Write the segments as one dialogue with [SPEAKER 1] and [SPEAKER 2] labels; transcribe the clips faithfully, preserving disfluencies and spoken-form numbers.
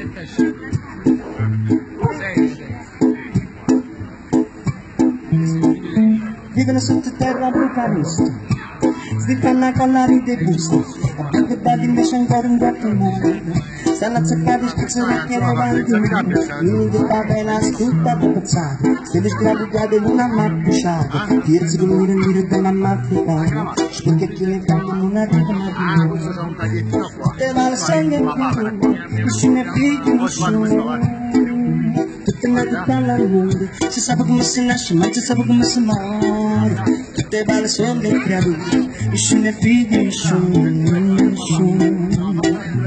[SPEAKER 1] Vivono sottoterra brutalista, si fanno collare dei busti, a più che invece ancora un quarto mondo. Stanno azzeccati spizzolati e davanti, quindi di papera scritta da pezzare, se le sgravigate non hanno appicciato, tirzi con mire mire da mamma africana, perché chi ne fa non arriva mai più. Te va la sangue in più, vicino ai figli, vicino. Tutte le vite alla mondo, si sa come si nasce, ma si sa come si muore. Tutte balle sono dei creature, vicino ai figli, vicino, vicino.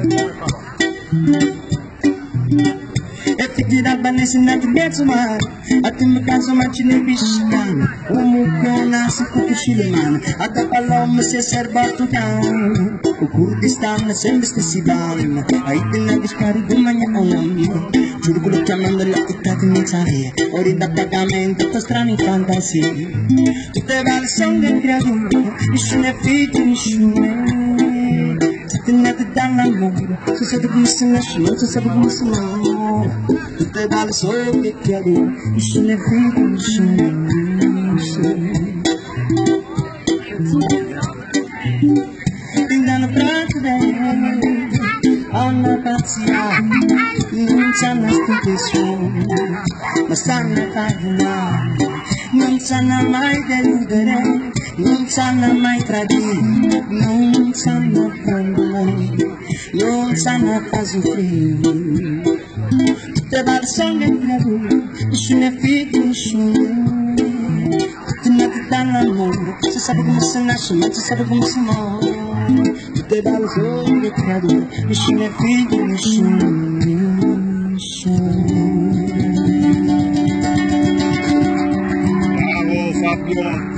[SPEAKER 1] E figli d'albanesi nati in mezzo mare, a te mi caso ma ce ne piscicano, un mucchione si cupisce le mani, a te pallone si è serbato down, o Kurdistan sempre stessi danni, a te ne discari di magna onami, giuro che lo chiamano la città di mensaje, ora da pagamento tutto strano in fantasia, tutte vale sono dei creature, vicino ai figli, vicino. Tutte nate dall'amore, si sa come si nasce, non si sa come si muore. Tutte balle solo che creature, vicino ai figli, vicino, vicino. Brindano prato hanno pazzia, non sanno stupire, ma sanno pagare, non sanno mai deludere, non sanno mai tradire, non sanno prendere, non sanno far soffrire. Tutte balle sono le creature, vicino ai figli, vicino. Tutte nate dall'amore, si sa come si nasce, ma si sa come si muore. Tutte balle sono le creature, vicino ai figli, vicino, vicino.
[SPEAKER 2] Bravo Fabio!